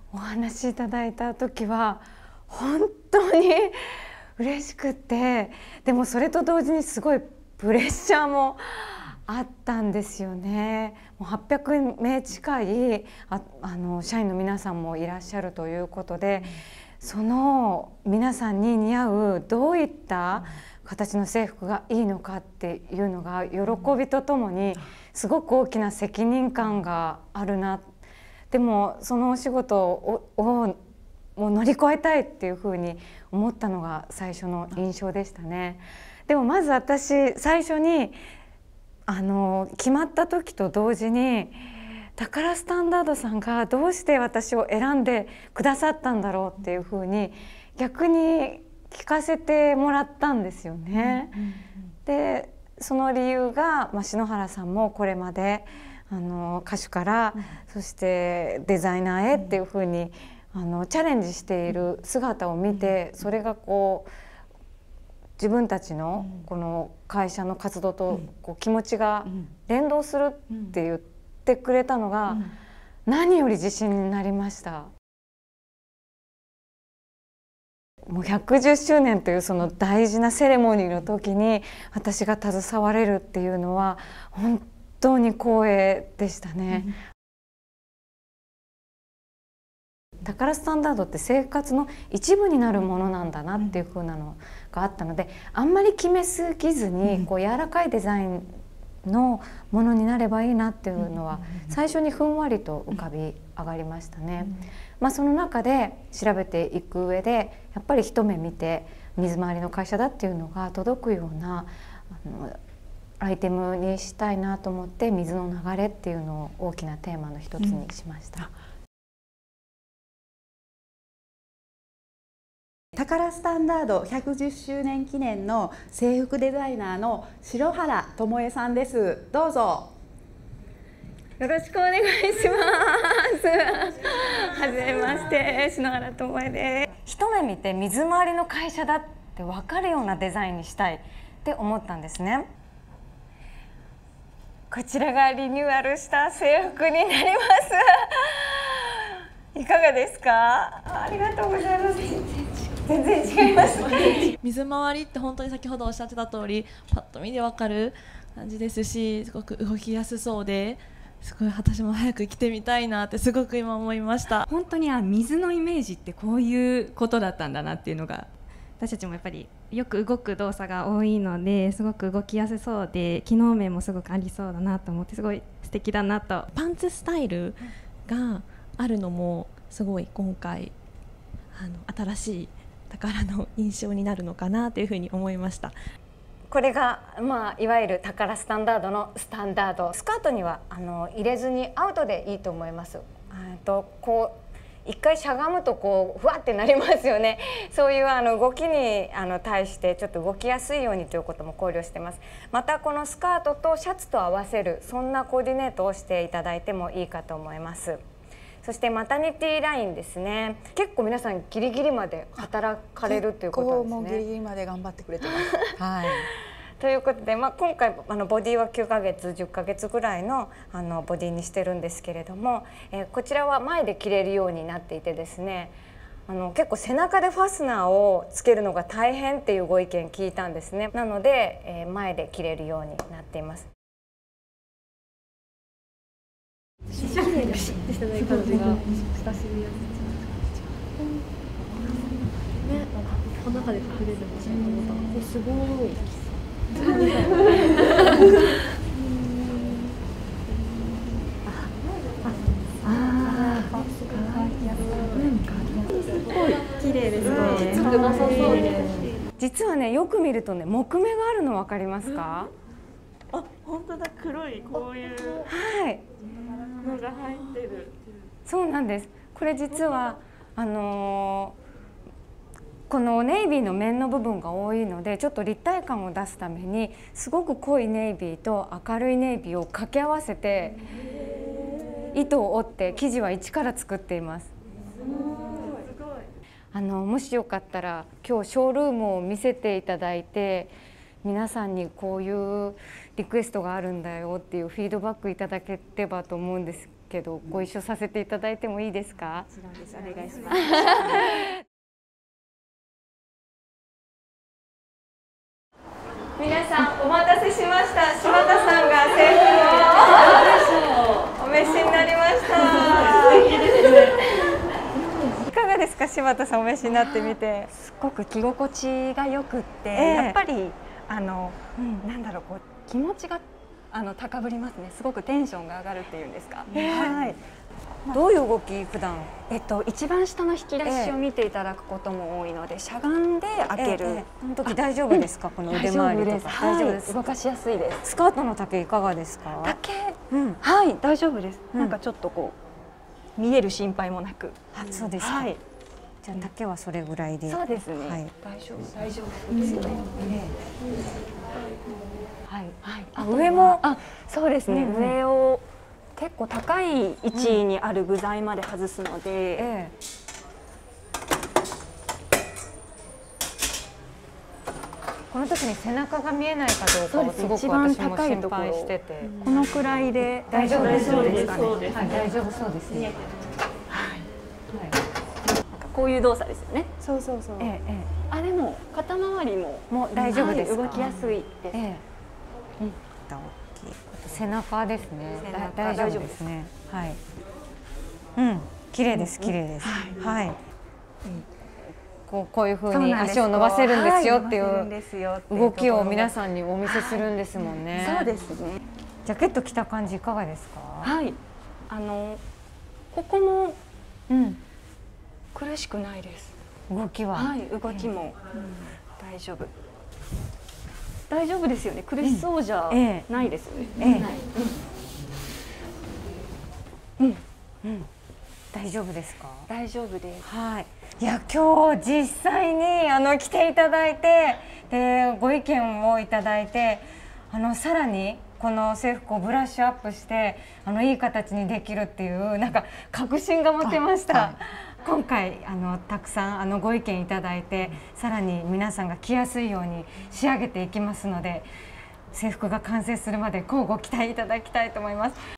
お話しいただいた時は本当に嬉しくて、でもそれと同時にすごいプレッシャーもあったんですよね。もう800名近い社員の皆さんもいらっしゃるということで、その皆さんに似合うどういった形の制服がいいのかっていうのが喜びとともにすごく大きな責任感があるな。でもそのお仕事をもう乗り越えたいっていうふうに思ったのが最初の印象でしたね。でもまず私最初に決まった時と同時にタカラスタンダードさんがどうして私を選んでくださったんだろうっていうふうに逆に聞かせてもらったんですよね。でその理由が、篠原さんもこれまで歌手から、そしてデザイナーへっていうふうにチャレンジしている姿を見て、それがこう自分たちのこの会社の活動とこう気持ちが連動するって言ってくれたのが何より自信になりました。もう110周年というその大事なセレモニーの時に私が携われるっていうのは本当に光栄でしたね。タカラスタンダードって生活の一部になるものなんだなっていう風なのがあったので、あんまり決めすぎずにこう柔らかいデザインのものになればいいなっていうのは最初にふんわりと浮かび上がりましたね。その中で調べていく上でやっぱり一目見て水回りの会社だっていうのが届くようなアイテムにしたいなと思って、水の流れっていうのを大きなテーマの一つにしました。 タカラスタンダード110周年記念の制服デザイナーの篠原智恵さんです。どうぞ。 よろしくお願いします。はじめまして、篠原智恵です。一目見て水回りの会社だって分かるようなデザインにしたいって思ったんですね。こちらがリニューアルした制服になります。いかがですか？ありがとうございます。全然違います。 水回りって本当に先ほどおっしゃってた通り、パッと見でわかる感じですし、すごく動きやすそうで、すごい私も早く着てみたいなってすごく今思いました。 本当に水のイメージってこういうことだったんだなっていうのが、私たちもやっぱりよく動く動作が多いので、すごく動きやすそうで機能面もすごくありそうだなと思って、すごい素敵だなと。 パンツスタイルがあるのもすごい今回新しいタカラの印象になるのかなというふうに思いました。 これがいわゆるタカラスタンダードのスタンダード。スカートには入れずにアウトでいいと思います。こう一回しゃがむとこうふわってなりますよね。そういう動きに対してちょっと動きやすいようにということも考慮してます。またこのスカートとシャツと合わせる、そんなコーディネートをしていただいてもいいかと思います。そしてマタニティラインですね。結構皆さんギリギリまで働かれるということですね。 もうギリギリまで頑張ってくれてます。はい。 ということで、今回ボディは9ヶ月10ヶ月ぐらいのボディにしてるんですけれども、こちらは前で着れるようになっていてですね、結構背中でファスナーをつけるのが大変っていうご意見聞いたんですね。なので、前で着れるようになっています。 ビシッとしてない感じが親しみやすい。ね、この中で隠れるのかと思った。すごい。 すごい綺麗ですね。 実はね、よく見るとね、木目があるの分かりますか？ あ、本当だ、黒いこういうはいのが入ってる。 そうなんです。これ実はこのネイビーの面の部分が多いので、ちょっと立体感を出すためにすごく濃いネイビーと明るいネイビーを掛け合わせて糸を織って生地は一から作っています。もしよかったら今日ショールームを見せていただいて、皆さんにこういうリクエストがあるんだよっていうフィードバックいただければと思うんですけどご一緒させていただいてもいいですか？ お願いします。 皆さんお待たせしました。柴田さんが制服をお召しになりました。いかがですか、柴田さんお召しになってみて。 すごく着心地がよくって、やっぱりなんだろう、こう気持ちが高ぶりますね。すごくテンションが上がるっていうんですか。はい。 どういう動き普段？ 一番下の引き出しを見ていただくことも多いので、しゃがんで開ける。 その時大丈夫ですか？この腕回りとか。 大丈夫です。動かしやすいです。 スカートの丈いかがですか？ 丈、はい、大丈夫です。なんかちょっとこう見える心配もなく。 あ、そうですか。はい。じゃあ丈はそれぐらいで。 そうですね。 はい。 大丈夫ですよね。はいはい。 上も、 そうですね。上を結構高い位置にある部材まで外すので、 この時に背中が見えないかどうかをすごく私も心配してて、 このくらいで大丈夫ですかね。 大丈夫そうですね。こういう動作ですよね。 そうそうそう。 あ、でも肩周りも大丈夫ですか？ 動きやすいです。 背中ですね。大丈夫ですね。はい。綺麗です、綺麗です。はい。こういう風に足を伸ばせるんですよっていう動きを皆さんにお見せするんですもんね。 そうですね。 ジャケット着た感じいかがですか？ はい。ここも苦しくないです。 動きは。 はい、動きも大丈夫。大丈夫ですよね。苦しそうじゃないですよね。 大丈夫ですか？ 大丈夫です。 はい。いや、今日実際に来ていただいて、でご意見をいただいて、さらにこの制服をブラッシュアップしていい形にできるっていうなんか確信が持てました。今回たくさんご意見いただいて、さらに皆さんが着やすいように仕上げていきますので、制服が完成するまで乞うご期待いただきたいと思います。